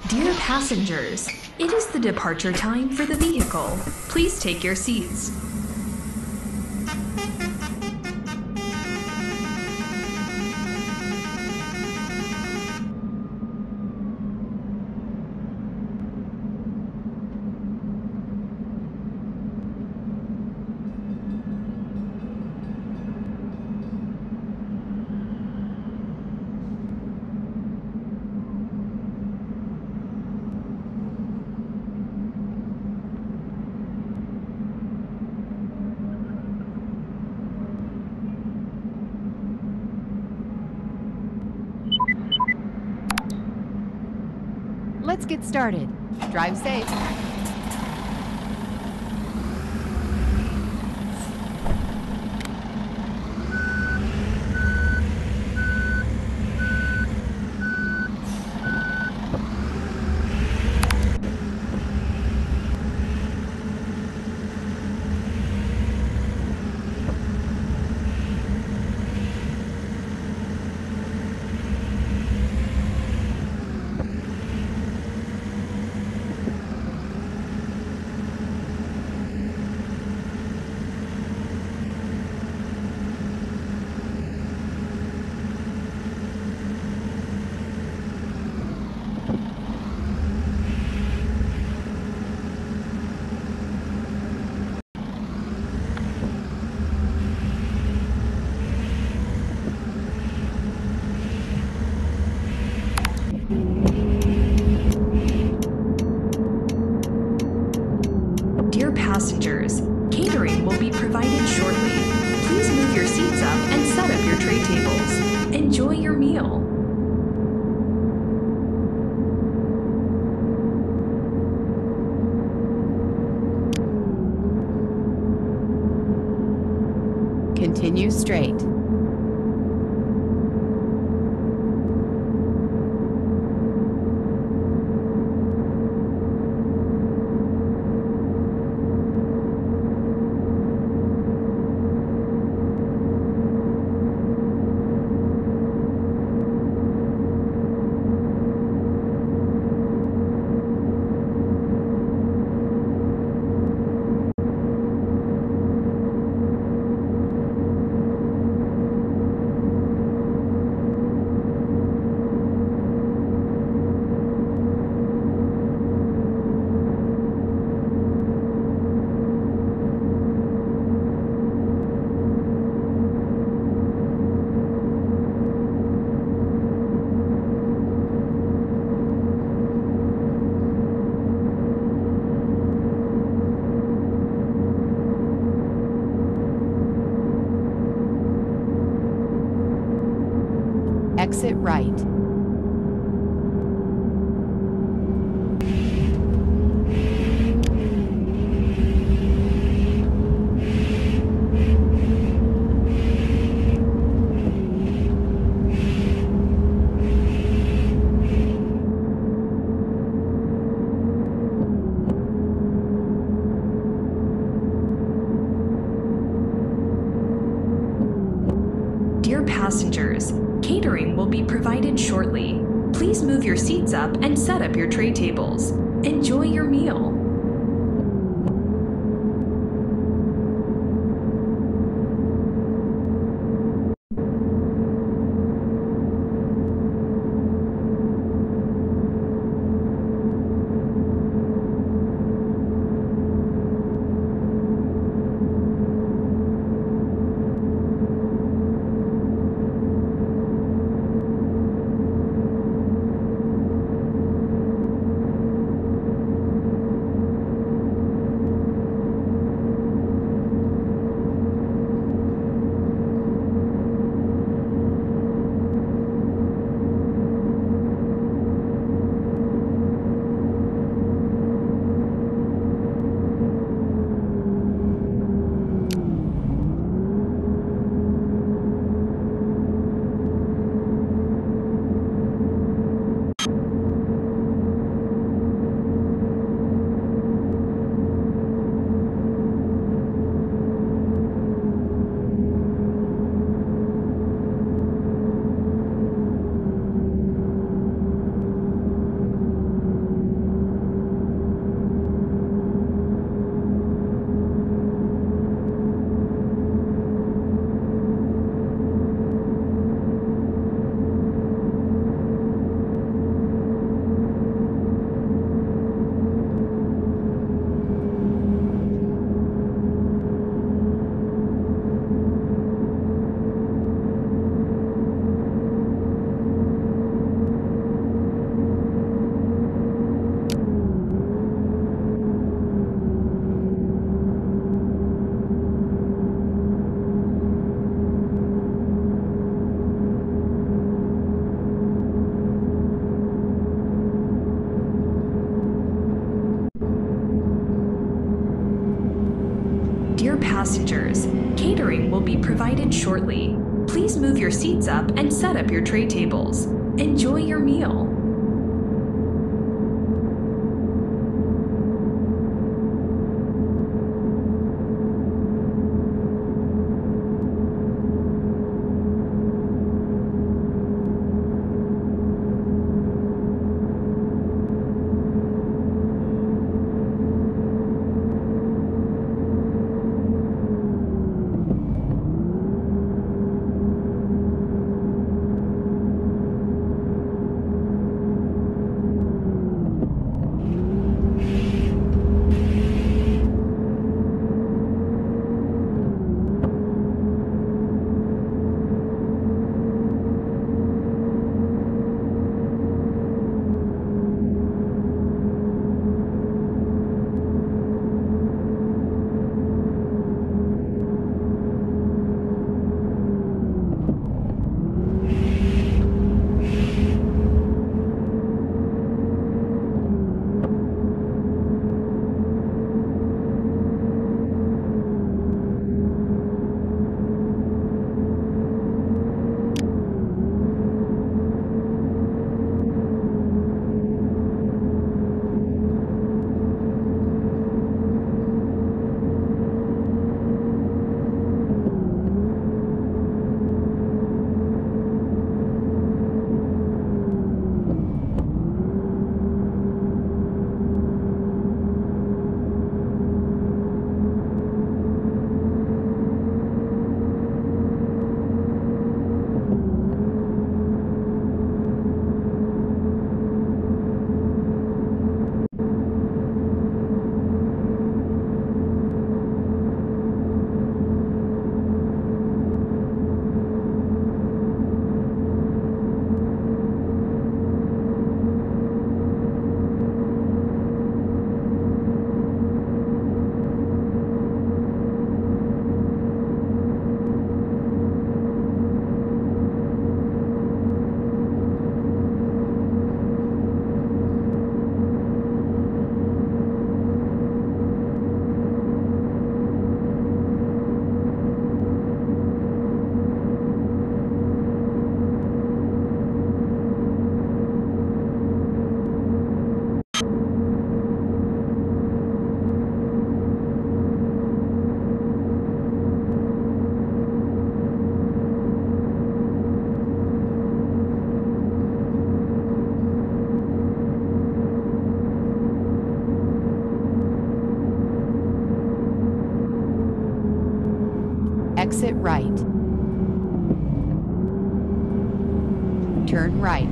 Dear passengers, it is the departure time for the vehicle. Please take your seats. Let's get started. Drive safe. Dear passengers, catering will be provided shortly. Please move your seats up and set up your tray tables. Enjoy your meal. Continue straight. Exit right. Dear passengers, catering will be provided shortly. Please move your seats up and set up your tray tables. Enjoy your meal. passengers, catering will be provided shortly. Please move your seats up and set up your tray tables. Enjoy your meal. Exit right. Turn right.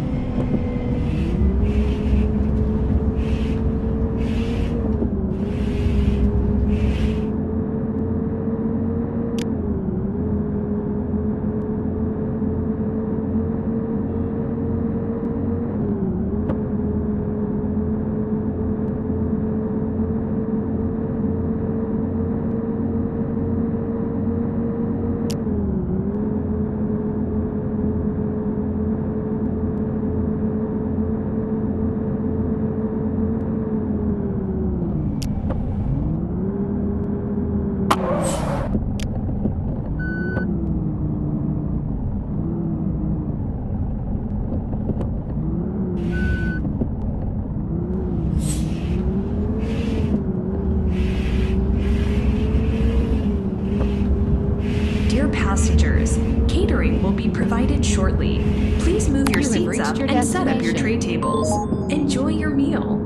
Passengers, catering will be provided shortly. Please move your You have seats reached up your and set up your destination. tray tables. Enjoy your meal.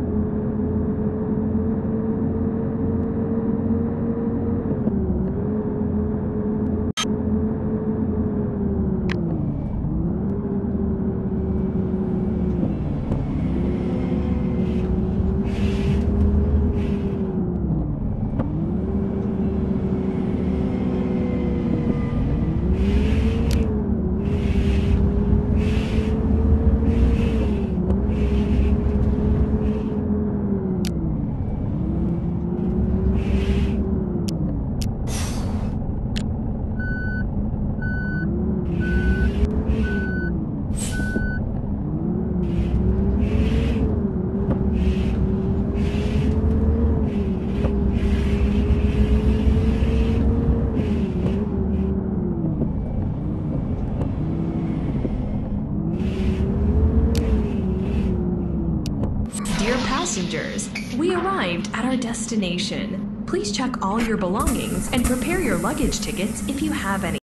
passengers, we arrived at our destination. Please check all your belongings and prepare your luggage tickets if you have any.